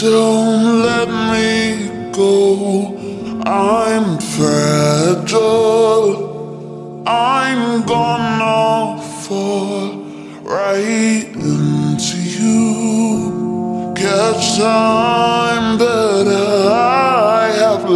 Don't let me go. I'm fragile. I'm gonna fall right into you. Catch time that I have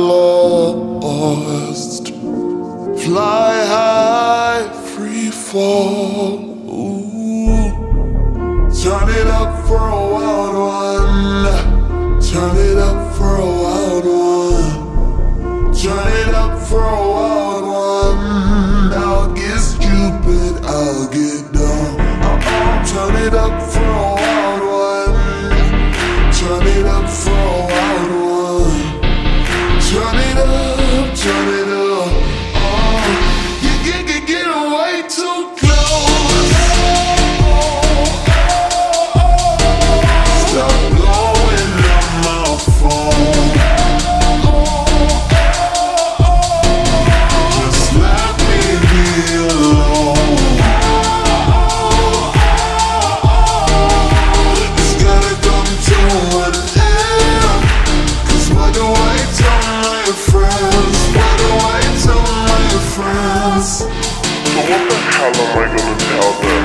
lost. Fly high, free fall. Ooh. Turn it up for a wild one. Turn it up for a wild one. Turn it up for a wild one. I'll get stupid, I'll get dumb. Turn it up for a wild one. Turn it up for a wild one. Turn it up, turn it up. You get way too close. Stop blowing up my phone. Just let me be alone. It's gotta come to an end. 'Cause what do I tell my friends? What do I tell my friends? So what the hell am I gonna tell them?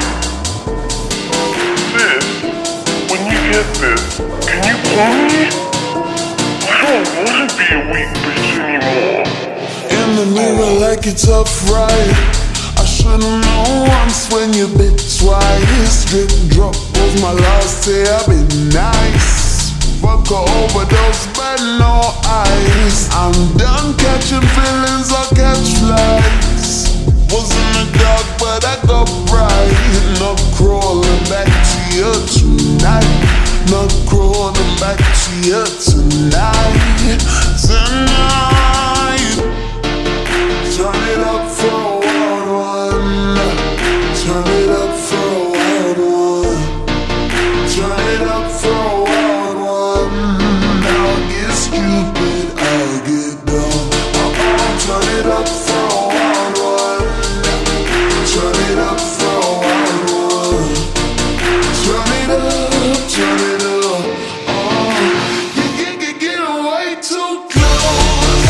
Sis, when you get this, can you call me? I don't wanna be a weak bitch anymore. In the mirror like it's tough, right? I should've known once when you bit twice. Drip drop was my last day, I've been nice. Fuck a overdose, but no ice. I'm done catching feelings, I catch flights. Was in the dark, but I got bright. Not crawling back to you tonight. Not crawling back to you tonight. Tonight. Turn it up for a wild one. Turn it up for a wild one. Turn it up for a wild one. I'll get stupid, I'll get dumb. Turn it up for a wild one. Turn it up for a wild one. Turn it up, turn it up. You get way too close.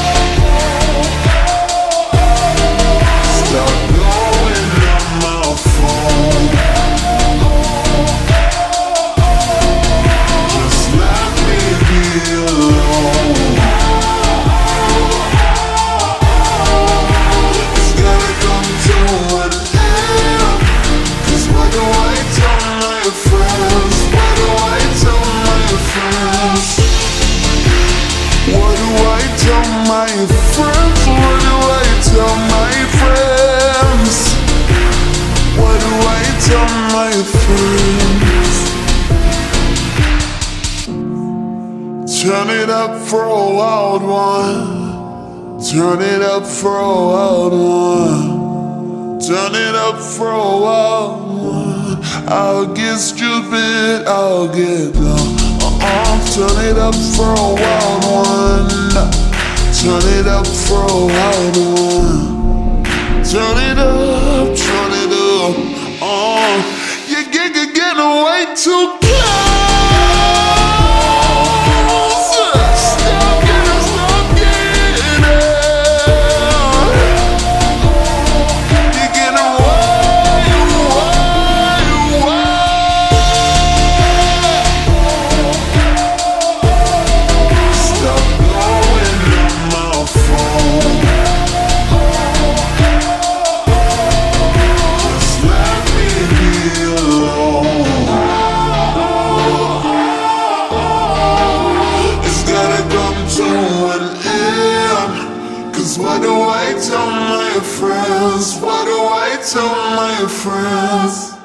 Stop blowing up my phone. Just let me be alone. It's gotta come to an end. 'Cause what do I tell my friends? What do I tell my friends? What do I tell my friends? What do I tell my friends? What do I tell my friends? Turn it up for a wild one. Turn it up for a wild one. Turn it up for a wild one. I'll get stupid, I'll get dumb. Turn it up for a wild one. Turn it up for a wild one. Turn it up, turn it up. You getting way too close. Stop getting. You're getting way. Stop blowing up my phone. Just let me be alone. It's gotta come to an end. 'Cause what do I tell my friends? What do I tell my friends?